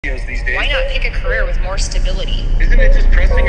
these days. Why not pick a career with more stability? Isn't it just pressing